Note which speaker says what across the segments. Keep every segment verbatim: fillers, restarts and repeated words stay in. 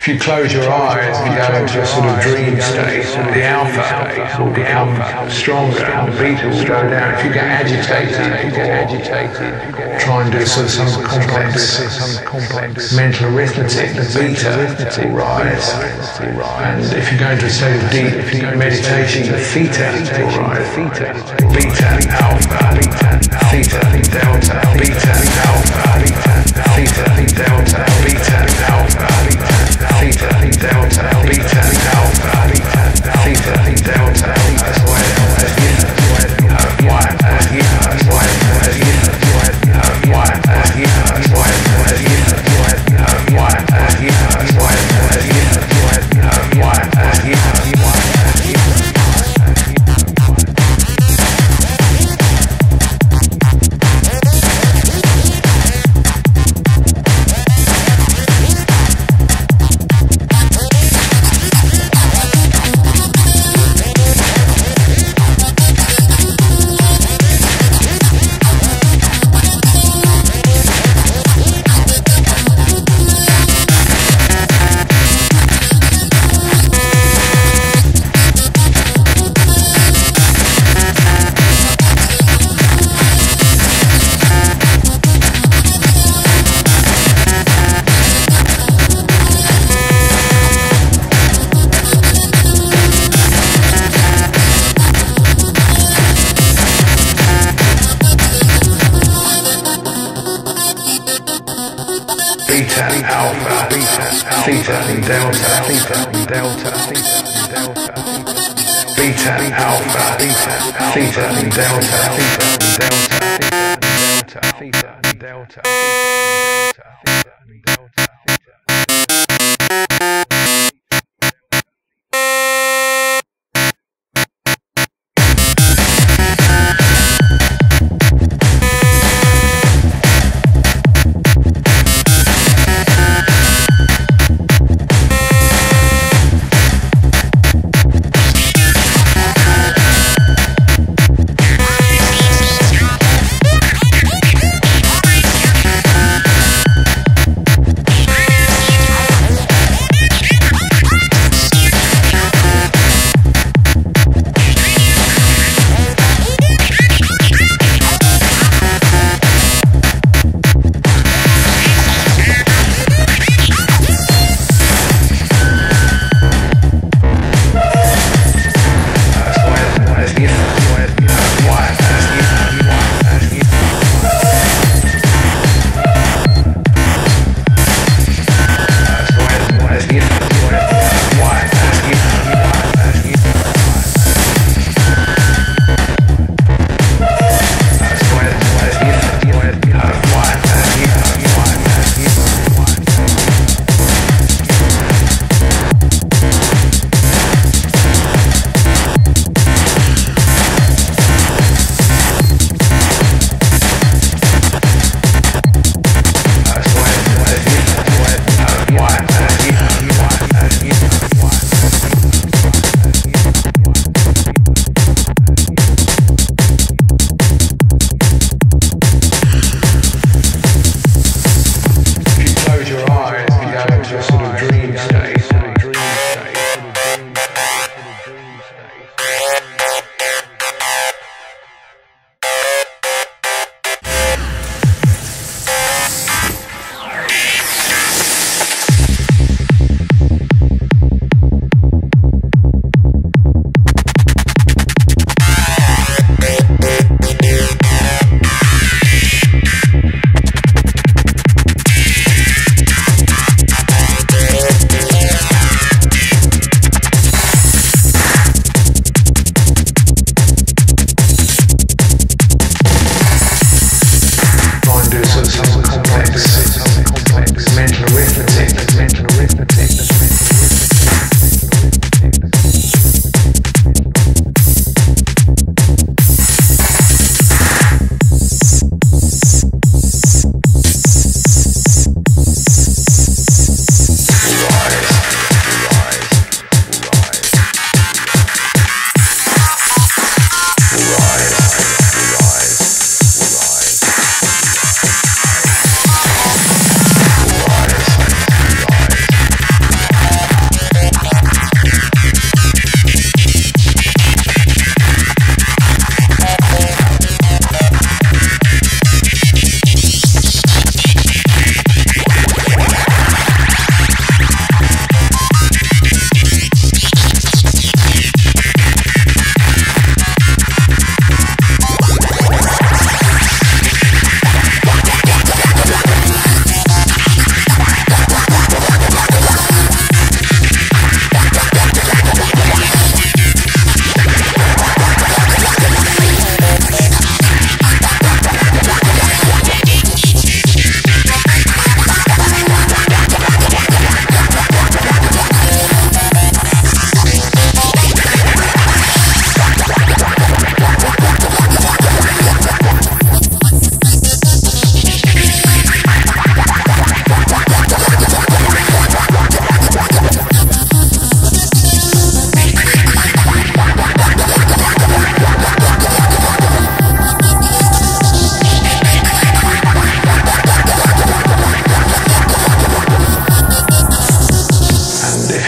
Speaker 1: you close your eyes and go into a sort of dream state, the alpha will become stronger and the beta will go down. If you get agitated, if you get agitated, try and do sort of some complex, some complex mental arithmetic, the beta will rise. And if you go into a state of deep, deep meditation, the theta will rise. Beta, alpha, theta, delta, beta, alpha, theta, delta, beta, alpha, theta, delta, beta, alpha, theta, delta. That's why that's why that's why that's why that's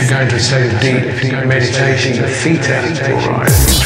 Speaker 1: If you go into a state of deep, deep meditation, the theta will rise.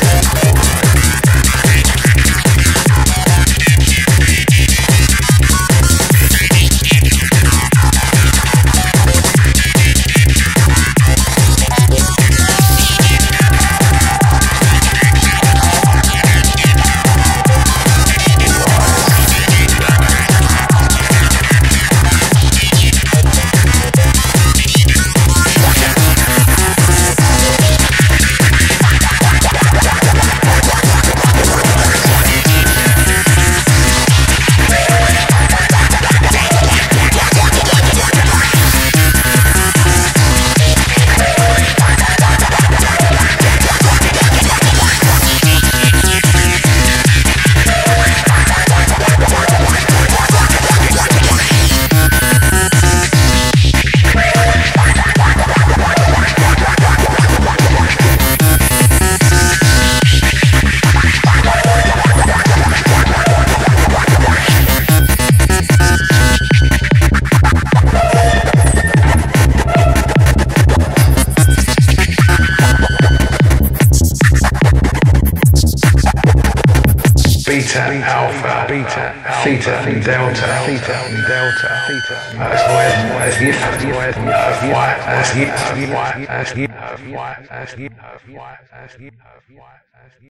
Speaker 1: Beta, alpha, beta, theta, and delta, theta, and delta, theta. As where, as if, as where, as why, as if, as why, as if, as why, as if, as why, as if, as why, as if.